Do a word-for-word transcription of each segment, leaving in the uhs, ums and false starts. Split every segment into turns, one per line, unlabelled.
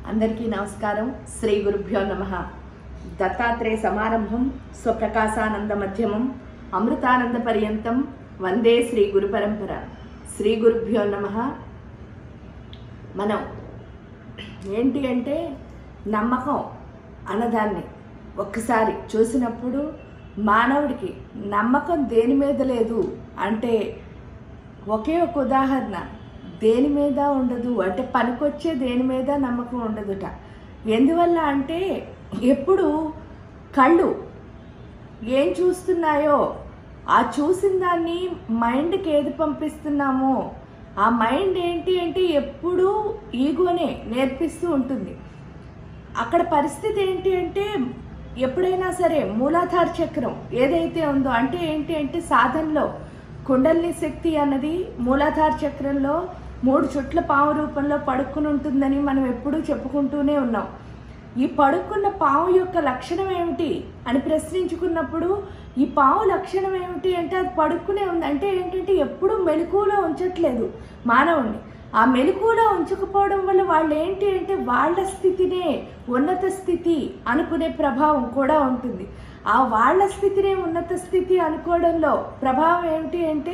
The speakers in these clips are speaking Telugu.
అందరికీ నమస్కారం. శ్రీ గురుభ్యో నమః. దత్తాత్రేయ సమారంభం స్వప్రకాశానంద మధ్యమం అమృతానంద పర్యంతం వందే శ్రీ గురు పరంపర. శ్రీ గురుభ్యో నమః. మనం ఏంటి అంటే నమ్మకం అన్నదాన్ని ఒక్కసారి చూసినప్పుడు మానవుడికి నమ్మకం దేని మీద లేదు అంటే ఒకే ఒక ఉదాహరణ, దేని మీద ఉండదు అంటే పనికొచ్చే దేని మీద నమ్మకం ఉండదుట. ఎందువల్ల అంటే ఎప్పుడు కళ్ళు ఏం చూస్తున్నాయో ఆ చూసిన దాన్ని మైండ్కి ఏది పంపిస్తున్నామో ఆ మైండ్ ఏంటి అంటే ఎప్పుడూ ఈగోనే నేర్పిస్తూ ఉంటుంది. అక్కడ పరిస్థితి ఏంటి అంటే ఎప్పుడైనా సరే మూలాధార చక్రం ఏదైతే ఉందో అంటే ఏంటి అంటే సాధనలో కుండలిని శక్తి అన్నది మూలాధార చక్రంలో మూడు చుట్ల పాము రూపంలో పడుకుని ఉంటుందని మనం ఎప్పుడూ చెప్పుకుంటూనే ఉన్నాం. ఈ పడుకున్న పాము యొక్క లక్షణం ఏమిటి అని ప్రశ్నించుకున్నప్పుడు ఈ పాము లక్షణం ఏమిటి అంటే అది పడుకునే ఉంది. అంటే ఏంటంటే ఎప్పుడూ మెలకువలో ఉంచట్లేదు మానవుణ్ణి. ఆ మెలకువలో ఉంచకపోవడం వల్ల వాళ్ళు ఏంటి అంటే వాళ్ళ స్థితినే ఉన్నత స్థితి అనుకునే ప్రభావం కూడా ఉంటుంది. ఆ వాళ్ళ స్థితినే ఉన్నత స్థితి అనుకోవడంలో ప్రభావం ఏమిటి అంటే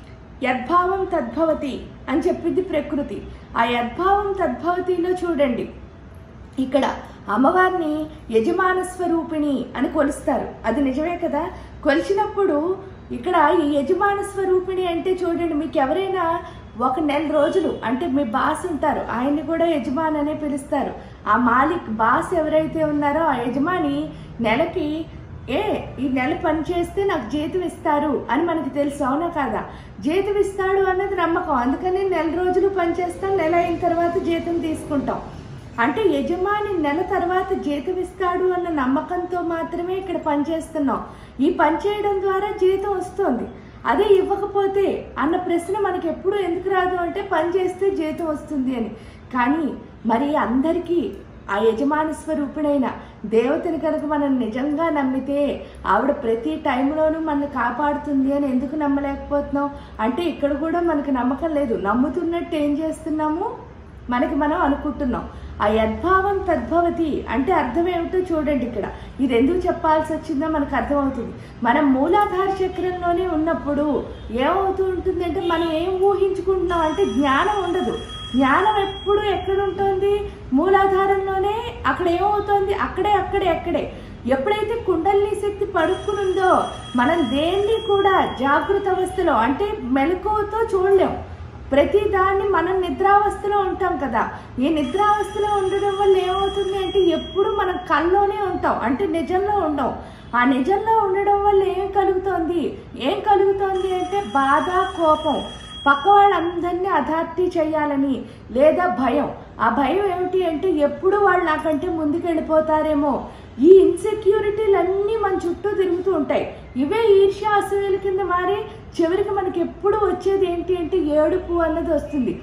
యద్భావం తద్భవతి అని చెప్పింది ప్రకృతి. ఆ యద్భావం తద్భవతిలో చూడండి, ఇక్కడ అమ్మవారిని యజమాన స్వరూపిణి అని కొలుస్తారు. అది నిజమే కదా. కొలిచినప్పుడు ఇక్కడ ఈ యజమాన స్వరూపిణి అంటే చూడండి, మీకు ఎవరైనా ఒక నెల రోజులు అంటే మీ బాస్ ఉంటారు, ఆయన్ని కూడా యజమాని అనే పిలుస్తారు. ఆ మాలిక్ బాస్ ఎవరైతే ఉన్నారో ఆ యజమాని నెలకి ఏ ఈ నెల పని చేస్తే నాకు జీతం ఇస్తారు అని మనకి తెలుసు, అవునా కాదా? జీతం ఇస్తాడు అన్నది నమ్మకం. అందుకని నెల రోజులు పని చేస్తాం, నెల అయిన తర్వాత జీతం తీసుకుంటాం. అంటే యజమాని నెల తర్వాత జీతం ఇస్తాడు అన్న నమ్మకంతో మాత్రమే ఇక్కడ పనిచేస్తున్నాం. ఈ పని చేయడం ద్వారా జీతం వస్తుంది. అదే ఇవ్వకపోతే అన్న ప్రశ్న మనకి ఎప్పుడు ఎందుకు రాదు అంటే పని చేస్తే జీతం వస్తుంది అని. కానీ మరి అందరికీ ఆ యజమాన స్వరూపుడైన దేవతని కనుక మనం నిజంగా నమ్మితే ఆవిడ ప్రతి టైంలోనూ మనల్ని కాపాడుతుంది అని ఎందుకు నమ్మలేకపోతున్నాం అంటే ఇక్కడ కూడా మనకు నమ్మకం లేదు. నమ్ముతున్నట్టు ఏం చేస్తున్నాము మనకి మనం అనుకుంటున్నాం. ఆ యద్భావం తద్భవతి అంటే అర్థం ఏమిటో చూడండి. ఇక్కడ ఇది ఎందుకు చెప్పాల్సి వచ్చిందో మనకు అర్థమవుతుంది. మనం మూలాధార చక్రంలోనే ఉన్నప్పుడు ఏమవుతూ ఉంటుంది అంటే మనం ఏం ఊహించుకుంటున్నాం అంటే జ్ఞానం ఉండదు. జ్ఞానం ఎప్పుడు ఎక్కడ ఉంటుంది? మూలాధారంలోనే. అక్కడ ఏమవుతుంది? అక్కడే అక్కడే అక్కడే ఎప్పుడైతే కుండలిని శక్తి పడుకునుందో మనం దేన్ని కూడా జాగృత అవస్థలో అంటే మెలకువతో చూడలేం. ప్రతి దాన్ని మనం నిద్రావస్థలో ఉంటాం కదా. ఈ నిద్రావస్థలో ఉండడం వల్ల ఏమవుతుంది అంటే ఎప్పుడు మనం కల్లోనే ఉంటాం అంటే నిజంలో ఉండం. ఆ నిజంలో ఉండడం వల్ల ఏం కలుగుతోంది ఏం కలుగుతోంది అంటే బాధ, కోపం, పక్క వాళ్ళందరినీ అథారిటీ చేయాలని లేదా భయం. ఆ భయం ఏమిటి అంటే ఎప్పుడు వాళ్ళు నాకంటే ముందుకు వెళ్ళిపోతారేమో. ఈ ఇన్సెక్యూరిటీలన్నీ మన చుట్టూ తిరుగుతూ ఉంటాయి. ఇవే ఈర్ష్య అసూయల కింద మారి చివరికి మనకి ఎప్పుడు వచ్చేది ఏంటి అంటే ఏడుపు అన్నది వస్తుంది.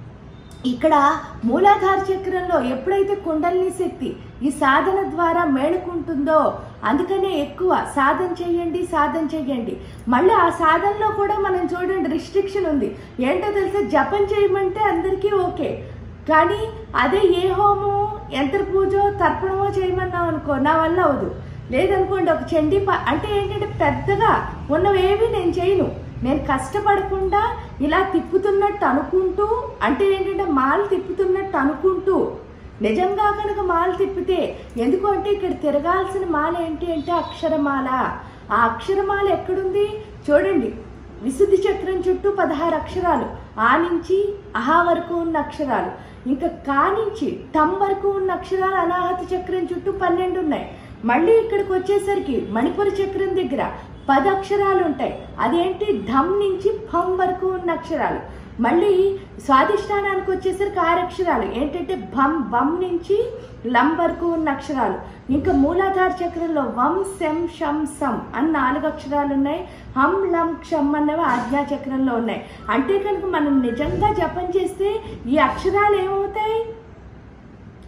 ఇక్కడ మూలాధార చక్రంలో ఎప్పుడైతే కుండలిని శక్తి ఈ సాధన ద్వారా మేలుకుంటుందో అందుకనే ఎక్కువ సాధన చెయ్యండి సాధన చెయ్యండి. మళ్ళీ ఆ సాధనలో కూడా మనం చూడండి రిస్ట్రిక్షన్ ఉంది. ఏంటో తెలిసే జపం చేయమంటే అందరికీ ఓకే, కానీ అదే ఏ హోమం యంత్ర పూజ తర్పణమో చేయమన్నాం అనుకో నా వల్ల అవదు. లేదనుకోండి ఒక చండీ ప అంటే ఏంటంటే పెద్దగా ఉన్నవేవి నేను చేయను. నేను కష్టపడకుండా ఇలా తిప్పుతున్నట్టు అనుకుంటూ అంటే ఏంటంటే మాలు తిప్పుతున్నట్టు అనుకుంటూ నిజంగా కనుక మాలు తిప్పితే ఎందుకు అంటే ఇక్కడ తిరగాల్సిన మాల ఏంటి అంటే అక్షరమాల. ఆ అక్షరమాల ఎక్కడుంది చూడండి. విశుద్ధి చక్రం చుట్టూ పదహారు అక్షరాలు, ఆ నుంచి అహా వరకు ఉన్న అక్షరాలు, ఇంకా కా నుంచి టమ్ వరకు ఉన్న అక్షరాలు అనాహత చక్రం చుట్టూ పన్నెండు ఉన్నాయి. మళ్ళీ ఇక్కడికి వచ్చేసరికి మణిపుర చక్రం దగ్గర పది అక్షరాలు ఉంటాయి. అదేంటి ఢమ్ నుంచి ఫం వరకు ఉన్న అక్షరాలు. మళ్ళీ స్వాధిష్టానానికి వచ్చేసరికి ఆరు అక్షరాలు ఏంటంటే భం బం నుంచి లం వరకు ఉన్న అక్షరాలు. ఇంకా మూలాధార చక్రంలో వం శం షం సం అని నాలుగు అక్షరాలు ఉన్నాయి. హం లం క్షం అన్నవి ఆజ్ఞా చక్రంలో ఉన్నాయి. అంటే కనుక మనం నిజంగా జపం చేస్తే ఈ అక్షరాలు ఏమవుతాయి?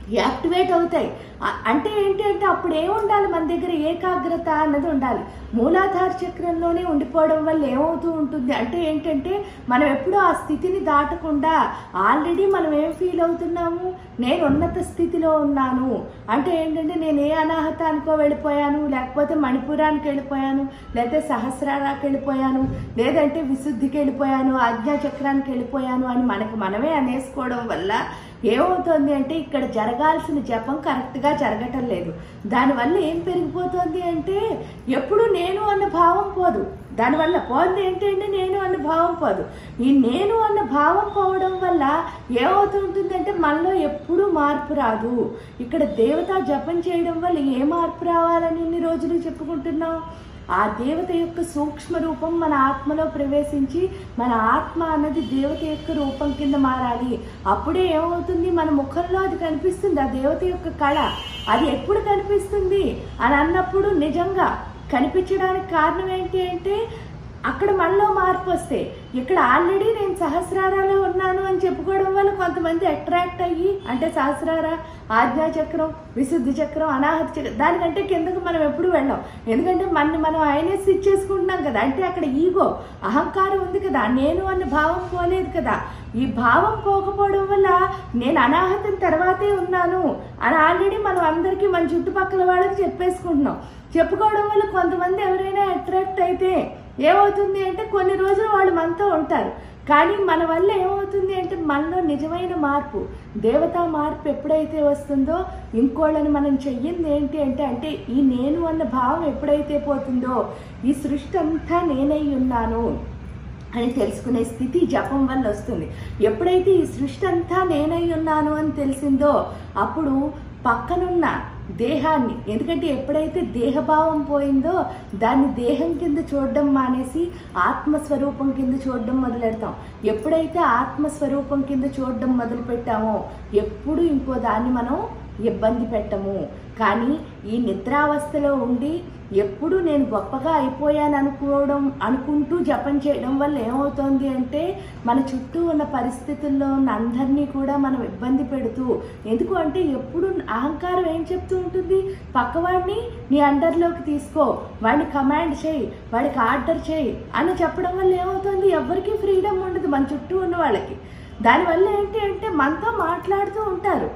యాక్టివేట్ అవుతాయి. అంటే ఏంటి అంటే అప్పుడు ఏముండాలి మన దగ్గర? ఏకాగ్రత అన్నది ఉండాలి. మూలాధార చక్రంలోనే ఉండిపోవడం వల్ల ఏమవుతూ ఉంటుంది అంటే ఏంటంటే మనం ఎప్పుడూ ఆ స్థితిని దాటకుండా ఆల్రెడీ మనం ఏం ఫీల్ అవుతున్నాము, నేను ఉన్నత స్థితిలో ఉన్నాను అంటే ఏంటంటే నేను ఏ అనాహతానికో వెళ్ళిపోయాను, లేకపోతే మణిపురానికి వెళ్ళిపోయాను, లేకపోతే సహస్రారాకి వెళ్ళిపోయాను, లేదంటే విశుద్ధికి వెళ్ళిపోయాను, ఆజ్ఞాచక్రానికి వెళ్ళిపోయాను అని మనకు మనమే అనేసుకోవడం వల్ల ఏమవుతుంది అంటే ఇక్కడ జరగాల్సిన జపం కరెక్ట్గా జరగటం లేదు. దానివల్ల ఏం పెరిగిపోతుంది అంటే ఎప్పుడు నేను అన్న భావం పోదు. దానివల్ల పోయింది ఏంటంటే నేను అన్న భావం పోదు. ఈ నేను అన్న భావం పోవడం వల్ల ఏమవుతుంటుందంటే మనలో ఎప్పుడూ మార్పు రాదు. ఇక్కడ దేవతా జపం చేయడం వల్ల ఏ మార్పు రావాలని ఇన్ని రోజులు చెప్పుకుంటున్నాం? ఆ దేవత యొక్క సూక్ష్మ రూపం మన ఆత్మలో ప్రవేశించి మన ఆత్మ అన్నది దేవత యొక్క రూపం కింద మారాలి. అప్పుడే ఏమవుతుంది, మన ముఖంలో అది కనిపిస్తుంది, ఆ దేవత యొక్క కళ. అది ఎప్పుడు కనిపిస్తుంది అని అన్నప్పుడు నిజంగా కనిపించడానికి కారణం ఏంటి అంటే అక్కడ మనలో మార్పు వస్తే. ఇక్కడ ఆల్రెడీ నేను సహస్రారాలో ఉన్నాను అని చెప్పుకోవడం వల్ల కొంతమంది అట్రాక్ట్ అయ్యి అంటే సహస్రార, ఆజ్ఞాచక్రం, విశుద్ధి చక్రం, అనాహత చక్రం దానికంటే కిందకు మనం ఎప్పుడు వెళ్ళాం. ఎందుకంటే మన మనం ఆయనే ఇచ్చేసుకుంటున్నాం కదా. అంటే అక్కడ ఈగో, అహంకారం ఉంది కదా, నేను అన్న భావం పోలేదు కదా. ఈ భావం పోకపోవడం వల్ల నేను అనాహతం తర్వాతే ఉన్నాను అని ఆల్రెడీ మనం అందరికీ మన చుట్టుపక్కల వాళ్ళకి చెప్పేసుకుంటున్నాం. చెప్పుకోవడం వల్ల కొంతమంది ఎవరైనా అట్రాక్ట్ అయితే ఏమవుతుంది అంటే కొన్ని రోజులు వాళ్ళు మనతో ఉంటారు. కానీ మన వల్ల ఏమవుతుంది అంటే మనలో నిజమైన మార్పు, దేవతా మార్పు ఎప్పుడైతే వస్తుందో ఇంకోళ్ళని మనం చెయ్యింది ఏంటి అంటే అంటే ఈ నేను అన్న భావం ఎప్పుడైతే పోతుందో ఈ సృష్టి అంతా నేనై ఉన్నాను అని తెలుసుకునే స్థితి జపం వల్ల వస్తుంది. ఎప్పుడైతే ఈ సృష్టి అంతా నేనై ఉన్నాను అని తెలిసిందో అప్పుడు పక్కనున్న దేహాన్ని, ఎందుకంటే ఎప్పుడైతే దేహభావం పోయిందో దాన్ని దేహం కింద చూడడం మానేసి ఆత్మస్వరూపం కింద చూడడం మొదలెడతాం. ఎప్పుడైతే ఆత్మస్వరూపం కింద చూడడం మొదలు పెట్టామో ఎప్పుడు ఇంకో దాన్ని మనం ఇబ్బంది పెట్టము. కానీ ఈ నిద్రావస్థలో ఉండి ఎప్పుడు నేను గొప్పగా అయిపోయాను అనుకోవడం అనుకుంటూ జపం చేయడం వల్ల ఏమవుతుంది అంటే మన చుట్టూ ఉన్న పరిస్థితుల్లో ఉన్న అందరినీ కూడా మనం ఇబ్బంది పెడుతూ, ఎందుకు అంటే ఎప్పుడు అహంకారం ఏం చెప్తూ ఉంటుంది, పక్కవాడిని నీ అండర్లోకి తీసుకో, వాడిని కమాండ్ చేయి, వాడికి ఆర్డర్ చేయి అని చెప్పడం వల్ల ఏమవుతుంది, ఎవరికి ఫ్రీడమ్ ఉండదు మన చుట్టూ ఉన్న వాళ్ళకి. దానివల్ల ఏంటి అంటే మనతో మాట్లాడుతూ ఉంటారు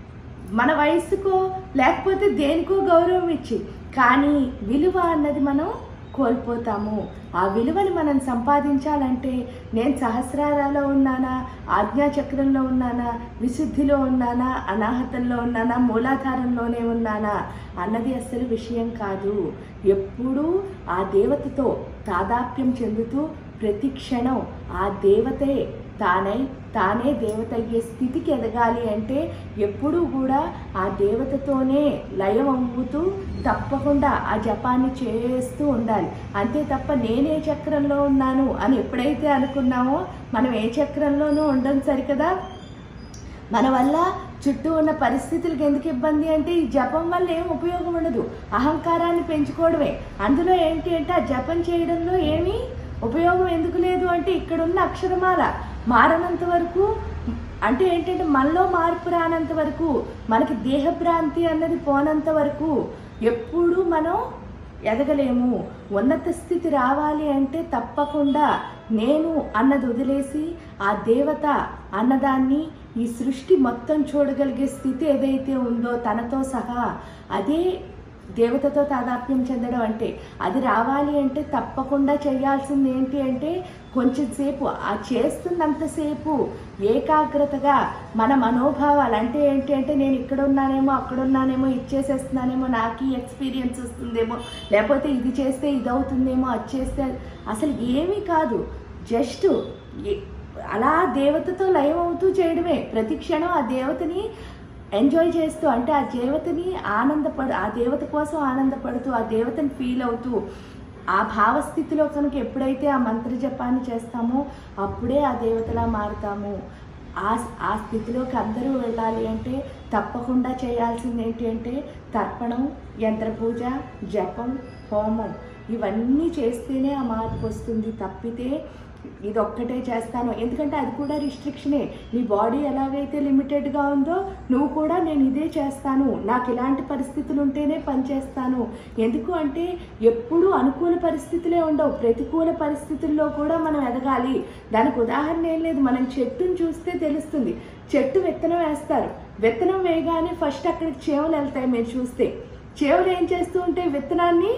మన వయసుకో లేకపోతే దేనికో గౌరవం ఇచ్చి, కానీ విలువ అన్నది మనం కోల్పోతాము. ఆ విలువని మనం సంపాదించాలంటే నేను సహస్రారాలో ఉన్నానా, ఆజ్ఞాచక్రంలో ఉన్నానా, విశుద్ధిలో ఉన్నానా, అనాహతంలో ఉన్నానా, మూలాధారంలోనే ఉన్నానా అన్నది అసలు విషయం కాదు. ఎప్పుడూ ఆ దేవతతో తాదాప్యం చెందుతూ ప్రతి క్షణం ఆ దేవతే తానై తానే దేవత అయ్యే స్థితికి ఎదగాలి అంటే ఎప్పుడూ కూడా ఆ దేవతతోనే లయం అవ్వుతూ తప్పకుండా ఆ జపాన్ని చేస్తూ ఉండాలి. అంతే తప్ప నేనే చక్రంలో ఉన్నాను అని ఎప్పుడైతే అనుకున్నామో మనం ఏ చక్రంలోనూ ఉండడం సరికదా. మన వల్ల చుట్టూ ఉన్న పరిస్థితులకు ఎందుకు ఇబ్బంది అంటే ఈ జపం వల్ల ఏం ఉపయోగం ఉండదు, అహంకారాన్ని పెంచుకోవడమే. అందులో ఏంటి అంటే ఆ జపం చేయడంలో ఏమీ ఉపయోగం ఎందుకు లేదు అంటే ఇక్కడున్న అక్షరమాల మారనంత వరకు, అంటే ఏంటంటే మనలో మార్పు రానంత వరకు, మనకి దేహభ్రాంతి అన్నది పోనంత వరకు ఎప్పుడూ మనం ఎదగలేము. ఉన్నత స్థితి రావాలి అంటే తప్పకుండా నేను అన్నది వదిలేసి ఆ దేవత అన్నదాన్ని ఈ సృష్టి మొత్తం చూడగలిగే స్థితి ఏదైతే ఉందో తనతో సహా అదే దేవతతో తాదాత్మ్యం చెందడం అంటే. అది రావాలి అంటే తప్పకుండా చేయాల్సింది ఏంటి అంటే కొంచెం సేపు ఆ చేస్తున్నంతసేపు ఏకాగ్రతగా మన మనోభావాలు, అంటే ఏంటి అంటే నేను ఇక్కడ ఉన్నానేమో అక్కడ ఉన్నానేమో ఇచ్చేసేస్తున్నానేమో నాకు ఈ ఎక్స్పీరియన్స్ వస్తుందేమో, లేకపోతే ఇది చేస్తే ఇది అవుతుందేమో, అది చేస్తే అసలు ఏమీ కాదు, జస్ట్ అలా దేవతతో లయం అవుతూ చేయడమే. ప్రతి క్షణం ఆ దేవతని ఎంజాయ్ చేస్తూ, అంటే ఆ దేవతని ఆనందపడు ఆ దేవత కోసం ఆనందపడుతూ ఆ దేవతని ఫీల్ అవుతూ ఆ భావస్థితిలో కనుక ఎప్పుడైతే ఆ మంత్ర జపాన్ని చేస్తామో అప్పుడే ఆ దేవతలా మారుతాము. ఆ ఆ స్థితిలోకి అందరూ వెళ్ళాలి అంటే తప్పకుండా చేయాల్సింది ఏంటి అంటే తర్పణం, యంత్రపూజ, జపం, హోమం ఇవన్నీ చేస్తేనే ఆ మార్పు వస్తుంది. తప్పితే ఇది ఒక్కటే చేస్తాను, ఎందుకంటే అది కూడా రిస్ట్రిక్షనే. నీ బాడీ ఎలాగైతే లిమిటెడ్గా ఉందో నువ్వు కూడా నేను ఇదే చేస్తాను, నాకు ఇలాంటి పరిస్థితులు ఉంటేనే పనిచేస్తాను. ఎందుకు అంటే ఎప్పుడూ అనుకూల పరిస్థితులే ఉండవు, ప్రతికూల పరిస్థితుల్లో కూడా మనం ఎదగాలి. దానికి ఉదాహరణ ఏం లేదు, మనం చెట్టును చూస్తే తెలుస్తుంది. చెట్టు విత్తనం వేస్తారు, విత్తనం వేయగానే ఫస్ట్ అక్కడికి చేవలు వెళ్తాయి. మీరు చూస్తే చేవలు ఏం చేస్తూ ఉంటాయి, విత్తనాన్ని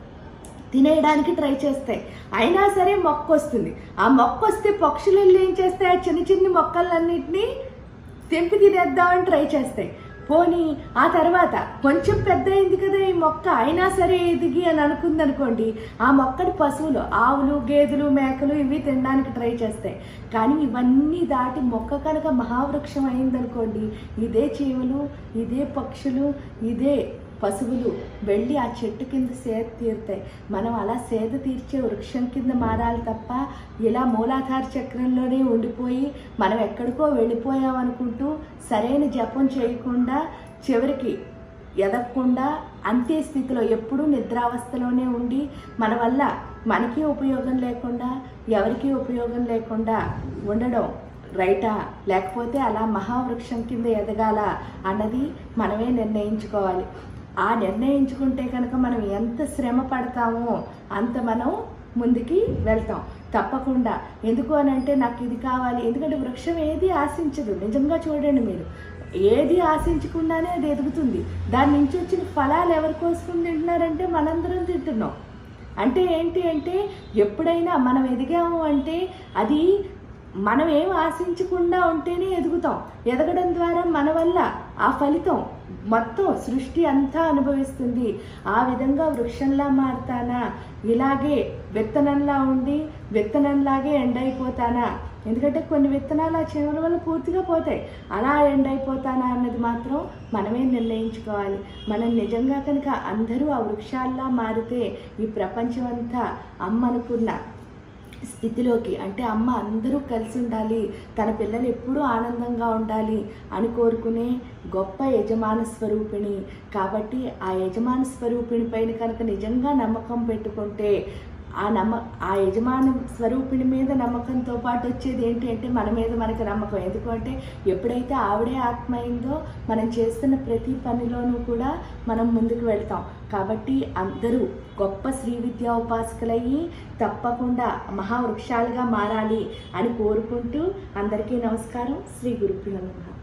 తినేయడానికి ట్రై చేస్తాయి. అయినా సరే మొక్క వస్తుంది. ఆ మొక్క వస్తే పక్షులు వెళ్ళి ఏం చేస్తాయి, ఆ చిన్న చిన్న మొక్కలన్నింటినీ తెంపి తినేద్దామని ట్రై చేస్తాయి. పోనీ ఆ తర్వాత కొంచెం పెద్ద అయింది కదా ఈ మొక్క, అయినా సరే ఎదిగి అని అనుకుంది అనుకోండి, ఆ మొక్కని పశువులు, ఆవులు, గేదెలు, మేకలు ఇవి తినడానికి ట్రై చేస్తాయి. కానీ ఇవన్నీ దాటి మొక్క కనుక మహావృక్షం అయిందనుకోండి, ఇదే చీమలు, ఇదే పక్షులు, ఇదే పశువులు వెళ్ళి ఆ చెట్టు కింద సేద తీరుతాయి. మనం అలా సేద తీర్చే వృక్షం కింద మారాలి తప్ప ఇలా మూలాధార చక్రంలోనే ఉండిపోయి మనం ఎక్కడికో వెళ్ళిపోయామనుకుంటూ సరైన జపం చేయకుండా చివరికి ఎదగకుండా అంతే స్థితిలో ఎప్పుడూ నిద్రావస్థలోనే ఉండి మన వల్ల మనకి ఉపయోగం లేకుండా ఎవరికీ ఉపయోగం లేకుండా ఉండడం రైటా, లేకపోతే అలా మహావృక్షం కింద ఎదగాల అన్నది మనమే నిర్ణయించుకోవాలి. ఆ నిర్ణయించుకుంటే కనుక మనం ఎంత శ్రమ పడతామో అంత మనం ముందుకి వెళ్తాం తప్పకుండా. ఎందుకు అని అంటే నాకు ఇది కావాలి, ఎందుకంటే వృక్షం ఏది ఆశించదు. నిజంగా చూడండి, మీరు ఏది ఆశించకుండానే అది ఎదుగుతుంది. దాని నుంచి వచ్చిన ఫలాలు ఎవరి కోసం తింటున్నారంటే మనందరం తింటున్నాం. అంటే ఏంటి అంటే ఎప్పుడైనా మనం ఎదిగాము అంటే అది మనం ఏం ఆశించకుండా ఉంటేనే ఎదుగుతాం. ఎదగడం ద్వారా మన వల్ల ఆ ఫలితం మొత్తం సృష్టి అంతా అనుభవిస్తుంది. ఆ విధంగా వృక్షంలా మారుతానా, ఇలాగే విత్తనంలా ఉండి విత్తనంలాగే ఎండైపోతానా, ఎందుకంటే కొన్ని విత్తనాలు ఆ చీమల వల్ల పూర్తిగా పోతాయి, అలా ఎండైపోతానా అన్నది మాత్రం మనమే నిర్ణయించుకోవాలి. మనం నిజంగా కనుక అందరూ ఆ వృక్షాల్లా మారితే ఈ ప్రపంచం అంతా అమ్మనుకున్న స్థితిలోకి, అంటే అమ్మ అందరూ కలిసి ఉండాలి, తన పిల్లలు ఎప్పుడూ ఆనందంగా ఉండాలి అని కోరుకునే గొప్ప యజమాన స్వరూపిణి. కాబట్టి ఆ యజమాన స్వరూపిణి పైన కనుక నిజంగా నమ్మకం పెట్టుకుంటే ఆ నమ్మ ఆ యజమాన స్వరూపిణి మీద నమ్మకంతో పాటు వచ్చేది ఏంటి అంటే మన మీద మనకి నమ్మకం. ఎందుకంటే ఎప్పుడైతే ఆవిడే ఆత్మ అయిందో మనం చేస్తున్న ప్రతి పనిలోనూ కూడా మనం ముందుకు వెళ్తాం. కాబట్టి అందరూ గొప్ప శ్రీ విద్యా ఉపాసకులయ్యి తప్పకుండా మహావృక్షాలుగా మారాలి అని కోరుకుంటూ అందరికీ నమస్కారం. శ్రీ గురుభ్యో నమః.